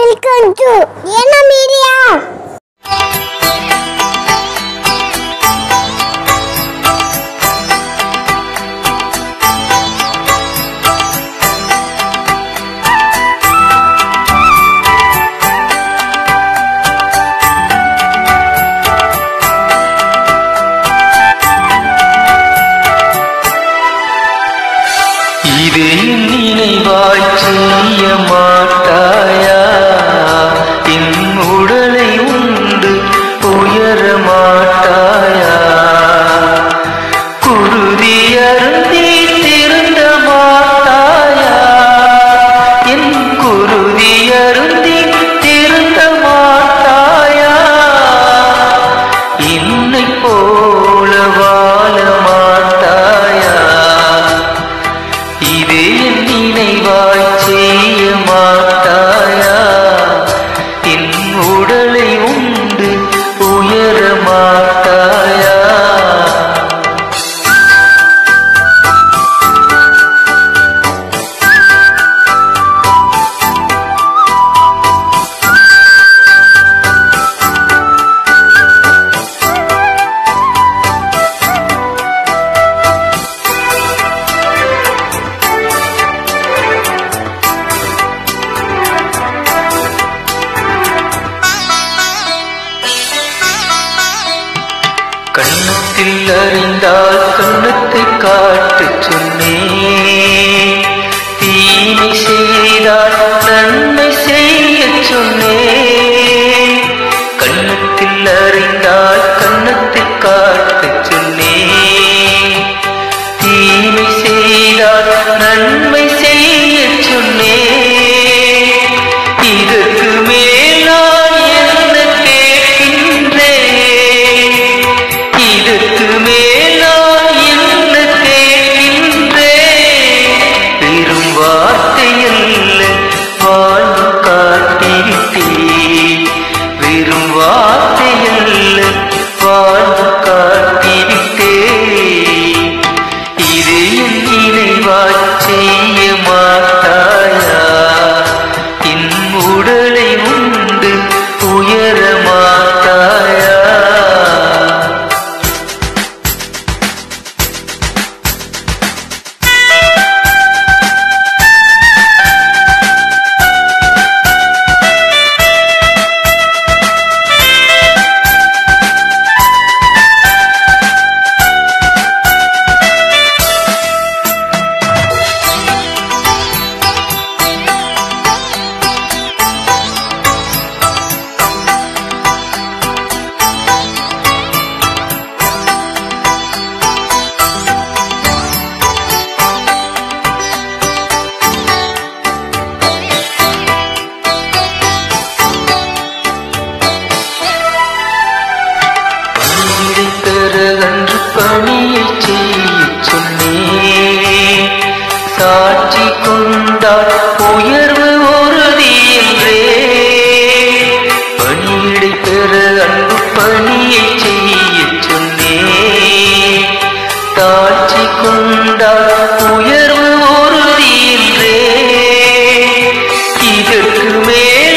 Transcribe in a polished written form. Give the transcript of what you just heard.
Welcome to Diana Media. இதே நினைவாய் செய்ய மாட்டாயா என் உடலை உண்டு உயர மாட்டாயா குருதி அருந்தி திருந்த மாட்டாயா என் குருதி அருந்தி திருந்த மாட்டாயா என்னை போல வாழ மாட்டாயா இதே நினைவாய் செய்ய மாட்டாயா என் உடலை உண்டு உயர மாட்டாயா கண்ணத்தில் அறிந்தால் கண்ணத்தை காட்டச் சொன்னேன் தீமை செய்தால் நன்மை செய்யச் சொன்னேன் கண்ணத்தில் அறிந்தால் கண்ணத்தை காட்டச் சொன்னேன் தீமை செய்தால் நன்மை செய்யச் சொன்னேன் இதற்கு மேல் நான் என்ன கேட்கின்றேன் இதற்கு மேல் நான் என்ன கேட்கின்றேன் வெறும் வார்த்தையல்ல வாழ்ந்து காட்டிவிட்டேன் வெறும் வார்த்தையல்ல வாழ்ந்து காட்டிவிட்டேன் இதே நினைவாய் செய்ய மாட்டாயா என் உடலை உண்டு உயர மாட்டாயா அன்று பணியை செய்யச் சொன்னேன் சாட்சி கொண்டால் உயர்வு உறுதி என்றே பணியிடை பெற அன்பு பணியை செய்யச் சொன்னேன் சாட்சி கொண்டால் உயர்வு உறுதி என்றே இதற்கு மேல்